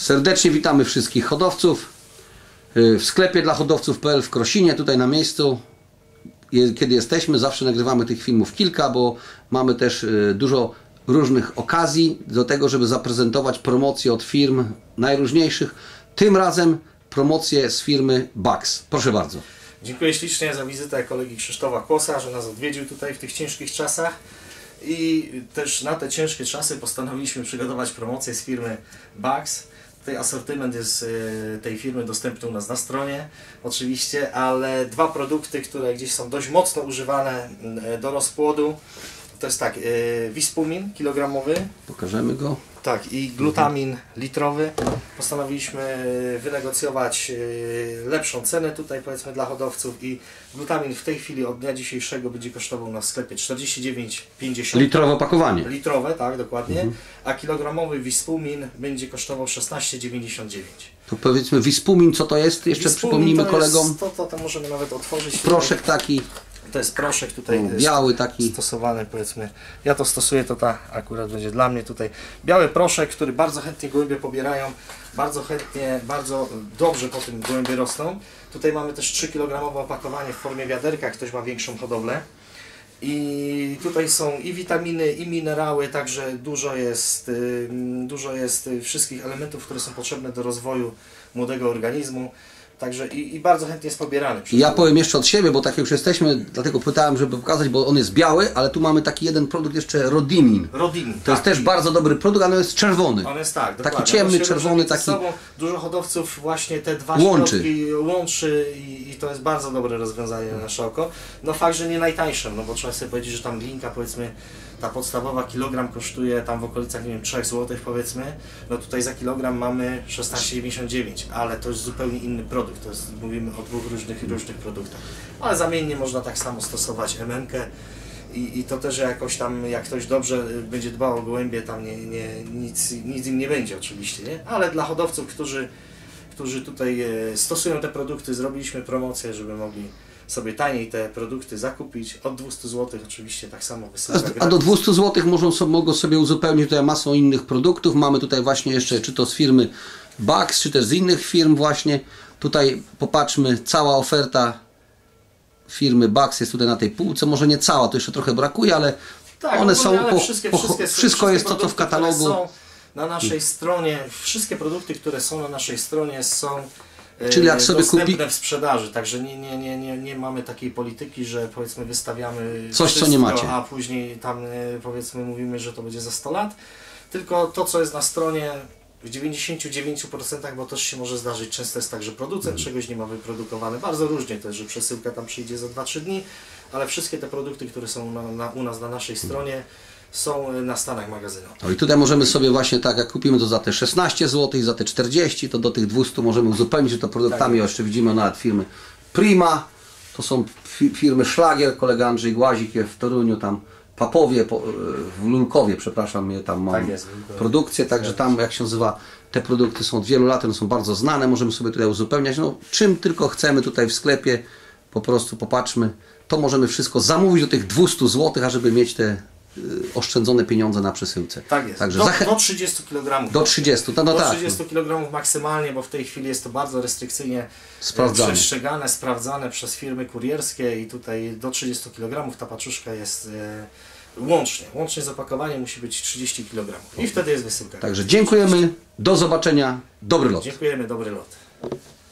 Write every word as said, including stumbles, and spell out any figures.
Serdecznie witamy wszystkich hodowców w sklepie dla hodowców kropka p l w Krosinie, tutaj na miejscu. Kiedy jesteśmy, zawsze nagrywamy tych filmów kilka, bo mamy też dużo różnych okazji do tego, żeby zaprezentować promocje od firm najróżniejszych. Tym razem promocje z firmy Bugs. Proszę bardzo. Dziękuję ślicznie za wizytę kolegi Krzysztofa Kłosa, że nas odwiedził tutaj w tych ciężkich czasach. I też na te ciężkie czasy postanowiliśmy przygotować promocję z firmy Bugs. Tutaj asortyment jest tej firmy dostępny u nas na stronie oczywiście, ale dwa produkty, które gdzieś są dość mocno używane do rozpłodu, to jest tak, Vispumin kilogramowy. Pokażemy go. Tak, i glutamin litrowy. Postanowiliśmy wynegocjować lepszą cenę tutaj, powiedzmy, dla hodowców, i glutamin w tej chwili od dnia dzisiejszego będzie kosztował na sklepie czterdzieści dziewięć pięćdziesiąt. Litrowe opakowanie. Litrowe, tak, dokładnie. Mhm. A kilogramowy Vispumin będzie kosztował szesnaście dziewięćdziesiąt dziewięć. To powiedzmy Vispumin, co to jest? Jeszcze Vispumin przypomnijmy to kolegom. Jest, to, to, to możemy nawet otworzyć. Proszek tutaj. taki. To jest proszek tutaj, o, biały taki stosowany, powiedzmy. Ja to stosuję, to ta akurat będzie dla mnie tutaj. Biały proszek, który bardzo chętnie gołębie pobierają, bardzo chętnie, bardzo dobrze po tym gołębie rosną. Tutaj mamy też trzy kilogramowe opakowanie w formie wiaderka, jak ktoś ma większą hodowlę. I tutaj są i witaminy, i minerały, także dużo jest, dużo jest wszystkich elementów, które są potrzebne do rozwoju młodego organizmu. Także i, i bardzo chętnie jest pobierany. Ja powiem jeszcze od siebie, bo tak już jesteśmy, dlatego pytałem, żeby pokazać, bo on jest biały, ale tu mamy taki jeden produkt jeszcze, Rodimin. Rodimin, To tak. jest też bardzo dobry produkt, ale on jest czerwony. On jest tak, taki ciemny, czerwony, taki. Sobą. Dużo hodowców właśnie te dwa łączy. środki łączy i, i to jest bardzo dobre rozwiązanie na nasze oko. No fakt, że nie najtańsze, no bo trzeba sobie powiedzieć, że tam linka, powiedzmy, ta podstawowa kilogram kosztuje tam w okolicach, nie wiem, trzech złotych, powiedzmy. No tutaj za kilogram mamy szesnaście dziewięćdziesiąt dziewięć, ale to jest zupełnie inny produkt. To jest, mówimy o dwóch różnych różnych produktach. Ale zamiennie można tak samo stosować em em kę. I, I to też jakoś tam, jak ktoś dobrze będzie dbał o gołębie, tam nie, nie, nic, nic im nie będzie oczywiście, nie? Ale dla hodowców, którzy, którzy tutaj stosują te produkty, zrobiliśmy promocję, żeby mogli sobie taniej te produkty zakupić. Od dwustu złotych oczywiście tak samo wysyłka. A do dwustu złotych mogą sobie, mogą sobie uzupełnić tutaj masą innych produktów. Mamy tutaj właśnie jeszcze, czy to z firmy Bugs, czy też z innych firm właśnie. Tutaj popatrzmy, cała oferta firmy Bugs jest tutaj na tej półce, może nie cała, to jeszcze trochę brakuje, ale tak, one są, ale po, wszystkie, po, wszystkie, wszystko wszystkie jest to, co w katalogu. Są na naszej stronie, wszystkie produkty, które są na naszej stronie, są Czyli jak sobie dostępne kupi... w sprzedaży, także nie, nie, nie, nie, nie mamy takiej polityki, że powiedzmy wystawiamy coś, wszystko, co nie macie, a później tam powiedzmy mówimy, że to będzie za sto lat, tylko to, co jest na stronie, w dziewięćdziesięciu dziewięciu procentach, bo też się może zdarzyć, często jest tak, że producent czegoś nie ma wyprodukowane, bardzo różnie to jest, że przesyłka tam przyjdzie za dwa trzy dni, ale wszystkie te produkty, które są na, na, u nas na naszej stronie, są na stanach magazynowych. No i tutaj możemy sobie właśnie tak, jak kupimy to za te szesnaście złotych, za te czterdzieści, to do tych dwustu możemy uzupełnić to produktami. Tak. Jeszcze widzimy nawet firmy Prima, to są firmy Szlagier, kolega Andrzej Głazik jest w Toruniu, tam Papowie, w Lulkowie, przepraszam, tam mam tak jest, produkcję, także tam, jak się nazywa, te produkty są od wielu lat, one są bardzo znane, możemy sobie tutaj uzupełniać, no czym tylko chcemy tutaj w sklepie, po prostu popatrzmy, to możemy wszystko zamówić do tych dwustu złotych, ażeby mieć te oszczędzone pieniądze na przesyłce. Tak jest, Także do, zachę... do trzydziestu kilogramów. Do trzydziestu, no, no do tak. trzydziestu kilogramów maksymalnie, bo w tej chwili jest to bardzo restrykcyjnie sprawdzane. przestrzegane, sprawdzane przez firmy kurierskie i tutaj do trzydziestu kilogramów ta paczuszka jest e, łącznie. Łącznie z opakowaniem musi być trzydzieści kilogramów i wtedy jest wysyłka. Także dziękujemy, do zobaczenia, dobry lot. Dziękujemy, dobry lot.